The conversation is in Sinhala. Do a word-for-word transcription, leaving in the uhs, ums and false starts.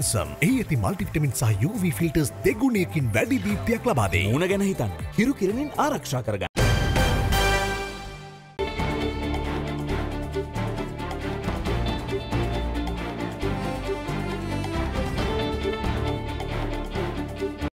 හැන්සම්. එහි ඇති මල්ටිවිටමින් සහ යූ වී ෆිල්ටර්ස් දෙගුණයකින් වැඩි දීප්තියක් ලබා දෙයි. මුණ ගැන හිතන්න. හිරු කිරණින් ආරක්ෂා කරගන්න.